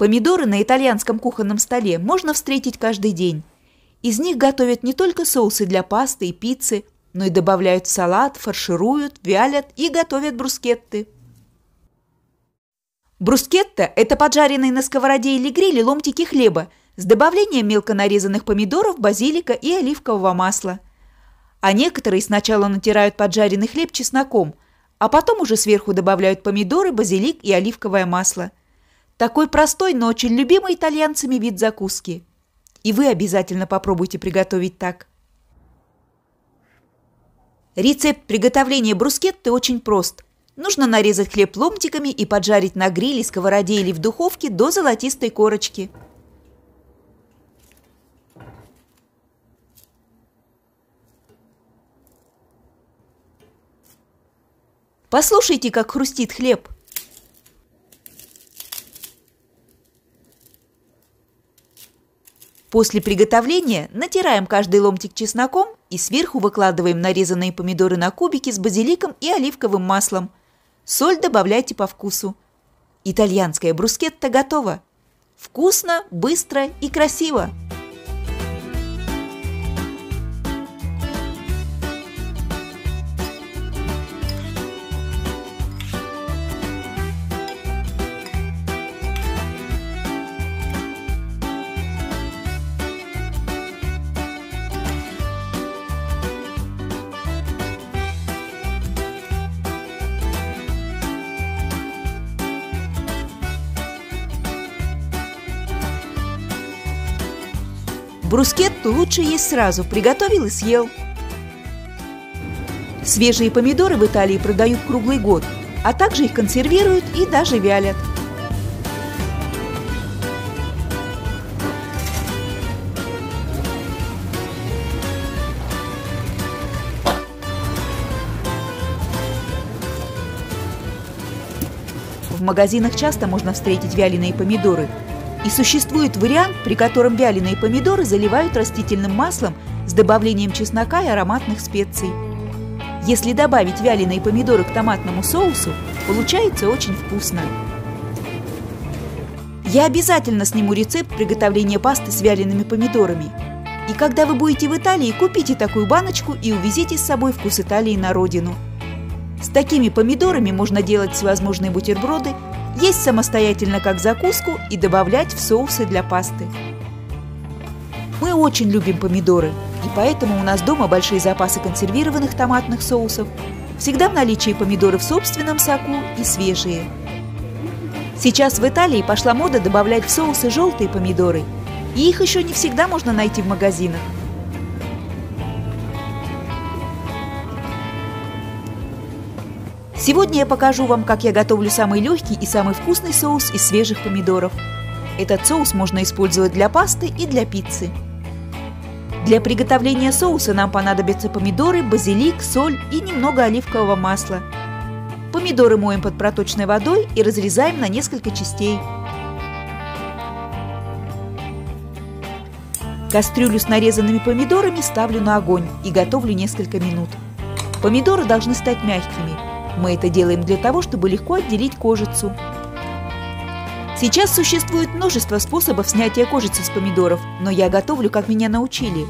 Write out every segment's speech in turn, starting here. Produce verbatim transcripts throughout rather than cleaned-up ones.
Помидоры на итальянском кухонном столе можно встретить каждый день. Из них готовят не только соусы для пасты и пиццы, но и добавляют в салат, фаршируют, вялят и готовят брускетты. Брускетта – это поджаренные на сковороде или гриле ломтики хлеба с добавлением мелко нарезанных помидоров, базилика и оливкового масла. А некоторые сначала натирают поджаренный хлеб чесноком, а потом уже сверху добавляют помидоры, базилик и оливковое масло. Такой простой, но очень любимый итальянцами вид закуски. И вы обязательно попробуйте приготовить так. Рецепт приготовления брускетты очень прост. Нужно нарезать хлеб ломтиками и поджарить на гриле, сковороде или в духовке до золотистой корочки. Послушайте, как хрустит хлеб. После приготовления натираем каждый ломтик чесноком и сверху выкладываем нарезанные помидоры на кубики с базиликом и оливковым маслом. Соль добавляйте по вкусу. Итальянская брускетта готова. Вкусно, быстро и красиво. Брускетту лучше есть сразу, приготовил и съел. Свежие помидоры в Италии продают круглый год, а также их консервируют и даже вялят. В магазинах часто можно встретить вяленые помидоры. И существует вариант, при котором вяленые помидоры заливают растительным маслом с добавлением чеснока и ароматных специй. Если добавить вяленые помидоры к томатному соусу, получается очень вкусно. Я обязательно сниму рецепт приготовления пасты с вялеными помидорами. И когда вы будете в Италии, купите такую баночку и увезите с собой вкус Италии на родину. С такими помидорами можно делать всевозможные бутерброды, есть самостоятельно как закуску и добавлять в соусы для пасты. Мы очень любим помидоры, и поэтому у нас дома большие запасы консервированных томатных соусов. Всегда в наличии помидоры в собственном соку и свежие. Сейчас в Италии пошла мода добавлять в соусы желтые помидоры, и их еще не всегда можно найти в магазинах. Сегодня я покажу вам, как я готовлю самый легкий и самый вкусный соус из свежих помидоров. Этот соус можно использовать для пасты и для пиццы. Для приготовления соуса нам понадобятся помидоры, базилик, соль и немного оливкового масла. Помидоры моем под проточной водой и разрезаем на несколько частей. Кастрюлю с нарезанными помидорами ставлю на огонь и готовлю несколько минут. Помидоры должны стать мягкими. Мы это делаем для того, чтобы легко отделить кожицу. Сейчас существует множество способов снятия кожицы с помидоров, но я готовлю, как меня научили.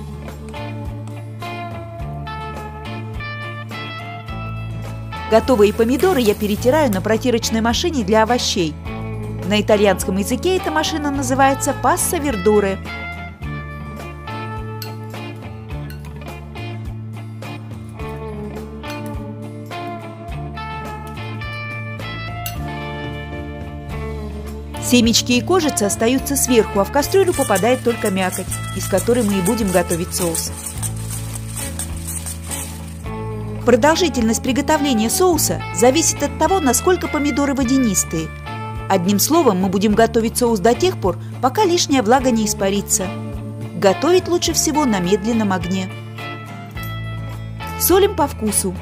Готовые помидоры я перетираю на протирочной машине для овощей. На итальянском языке эта машина называется пасса вердуре. Семечки и кожица остаются сверху, а в кастрюлю попадает только мякоть, из которой мы и будем готовить соус. Продолжительность приготовления соуса зависит от того, насколько помидоры водянистые. Одним словом, мы будем готовить соус до тех пор, пока лишняя влага не испарится. Готовить лучше всего на медленном огне. Солим по вкусу.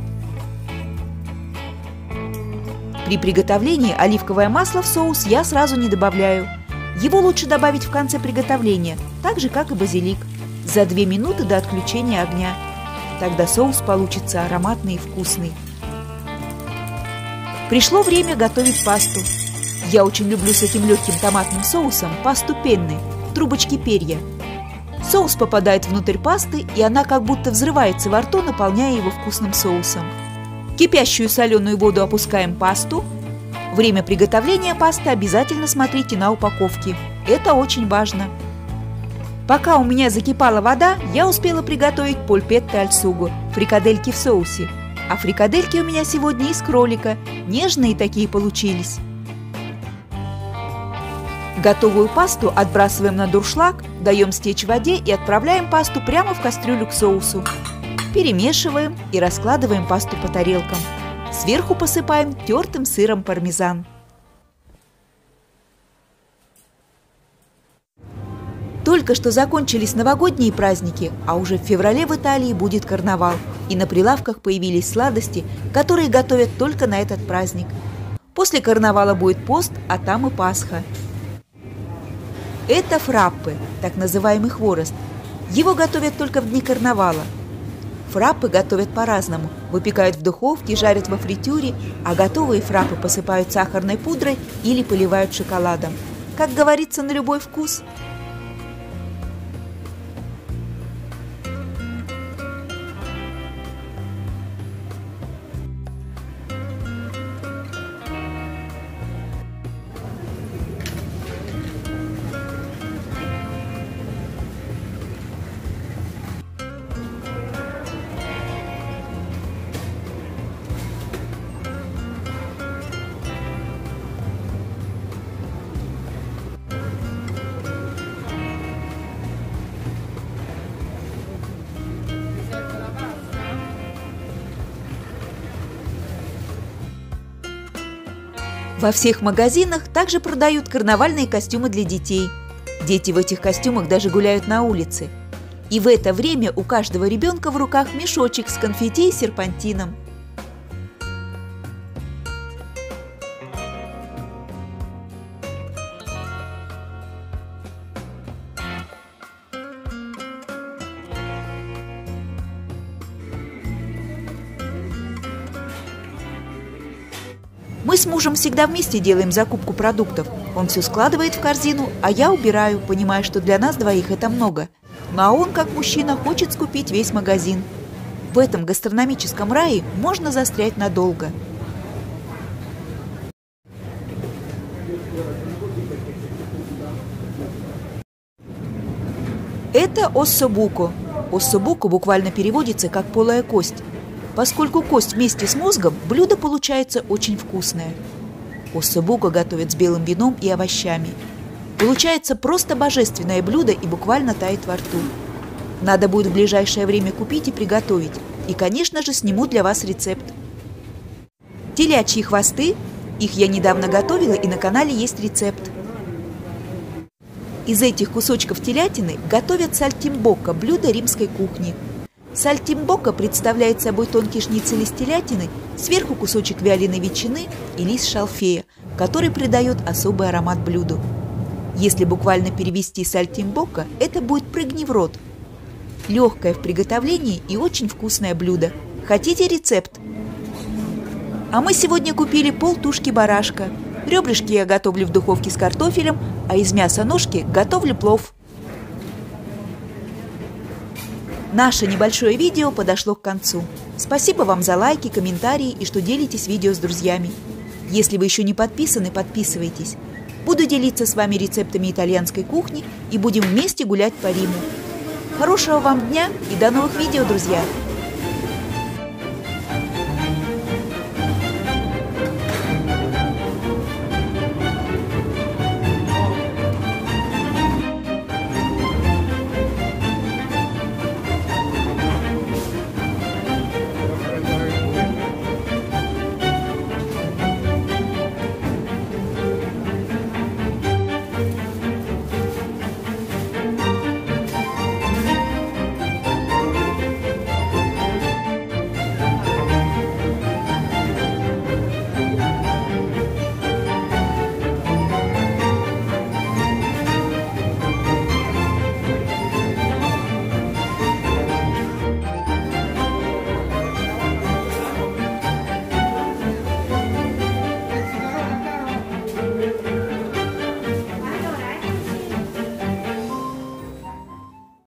При приготовлении оливковое масло в соус я сразу не добавляю. Его лучше добавить в конце приготовления, так же, как и базилик, за две минуты до отключения огня. Тогда соус получится ароматный и вкусный. Пришло время готовить пасту. Я очень люблю с этим легким томатным соусом пасту пенне, трубочки перья. Соус попадает внутрь пасты, и она как будто взрывается во рту, наполняя его вкусным соусом. В кипящую соленую воду опускаем пасту. Время приготовления пасты обязательно смотрите на упаковке. Это очень важно. Пока у меня закипала вода, я успела приготовить польпетте аль суго, фрикадельки в соусе. А фрикадельки у меня сегодня из кролика. Нежные такие получились. Готовую пасту отбрасываем на дуршлаг, даем стечь в воде и отправляем пасту прямо в кастрюлю к соусу. Перемешиваем и раскладываем пасту по тарелкам. Сверху посыпаем тертым сыром пармезан. Только что закончились новогодние праздники, а уже в феврале в Италии будет карнавал. И на прилавках появились сладости, которые готовят только на этот праздник. После карнавала будет пост, а там и Пасха. Это фраппе, так называемый хворост. Его готовят только в дни карнавала. Фраппе готовят по-разному. Выпекают в духовке, жарят во фритюре, а готовые фраппе посыпают сахарной пудрой или поливают шоколадом. Как говорится, на любой вкус. Во всех магазинах также продают карнавальные костюмы для детей. Дети в этих костюмах даже гуляют на улице. И в это время у каждого ребенка в руках мешочек с конфетти и серпантином. Мы с мужем всегда вместе делаем закупку продуктов. Он все складывает в корзину, а я убираю, понимая, что для нас двоих это много. Ну а он, как мужчина, хочет скупить весь магазин. В этом гастрономическом рае можно застрять надолго. Это оссобуко. Оссобуко буквально переводится как «полая кость». Поскольку кость вместе с мозгом, блюдо получается очень вкусное. Оссобуко готовят с белым вином и овощами. Получается просто божественное блюдо и буквально тает во рту. Надо будет в ближайшее время купить и приготовить. И, конечно же, сниму для вас рецепт. Телячьи хвосты. Их я недавно готовила, и на канале есть рецепт. Из этих кусочков телятины готовят сальтимбокко, блюдо римской кухни. Сальтимбокко представляет собой тонкий шницель из телятины, сверху кусочек вяленой ветчины и лист шалфея, который придает особый аромат блюду. Если буквально перевести сальтимбокко, это будет «прыгни в рот». Легкое в приготовлении и очень вкусное блюдо. Хотите рецепт? А мы сегодня купили полтушки барашка. Ребрышки я готовлю в духовке с картофелем, а из мяса ножки готовлю плов. Наше небольшое видео подошло к концу. Спасибо вам за лайки, комментарии и что делитесь видео с друзьями. Если вы еще не подписаны, подписывайтесь. Буду делиться с вами рецептами итальянской кухни и будем вместе гулять по Риму. Хорошего вам дня и до новых видео, друзья!